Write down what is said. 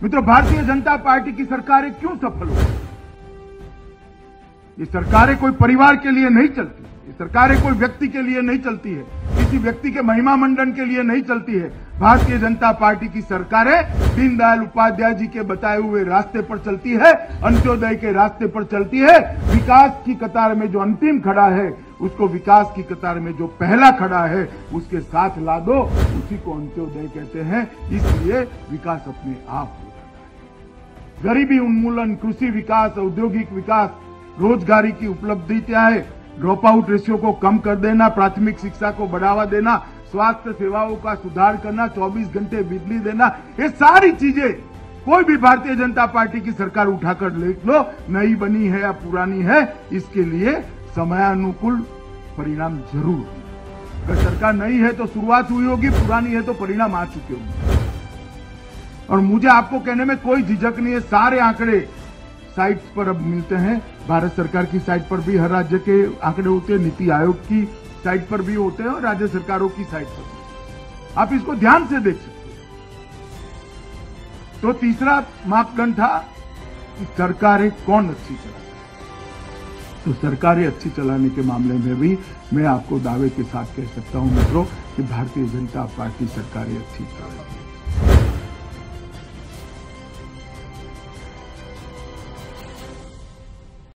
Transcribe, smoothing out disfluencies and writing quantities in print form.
मित्रों, भारतीय जनता पार्टी की सरकारें क्यों सफल हो? ये सरकारें कोई परिवार के लिए नहीं चलती, ये सरकारें कोई व्यक्ति के लिए नहीं चलती है, किसी व्यक्ति के महिमा मंडन के लिए नहीं चलती है। भारतीय जनता पार्टी की सरकारें दीनदयाल उपाध्याय जी के बताए हुए रास्ते पर चलती है, अंत्योदय के रास्ते पर चलती है। विकास की कतार में जो अंतिम खड़ा है, उसको विकास की कतार में जो पहला खड़ा है उसके साथ ला दो, उसी को अंत्योदय कहते हैं। इसलिए विकास अपने आप हो जाता है। गरीबी उन्मूलन, कृषि विकास, औद्योगिक विकास, रोजगारी की उपलब्धि क्या है, ड्रॉप आउट रेशियो को कम कर देना, प्राथमिक शिक्षा को बढ़ावा देना, स्वास्थ्य सेवाओं का सुधार करना, 24 घंटे बिजली देना, ये सारी चीजें कोई भी भारतीय जनता पार्टी की सरकार उठाकर देख लो, नई बनी है या पुरानी है, इसके लिए समयानुकूल परिणाम जरूर होंगे। अगर सरकार नई है तो शुरुआत हुई होगी, पुरानी है तो परिणाम आ चुके होंगे। और मुझे आपको कहने में कोई झिझक नहीं है, सारे आंकड़े साइट पर अब मिलते हैं। भारत सरकार की साइट पर भी हर राज्य के आंकड़े होते हैं, नीति आयोग की साइट पर भी होते हैं और राज्य सरकारों की साइट पर भी। आप इसको ध्यान से देख सकते हैं। तो तीसरा मापदंड था कि सरकारें कौन अच्छी चलाती है। तो सरकारें अच्छी चलाने के मामले में भी मैं आपको दावे के साथ कह सकता हूं मित्रों कि भारतीय जनता पार्टी सरकारें अच्छी चलाती है।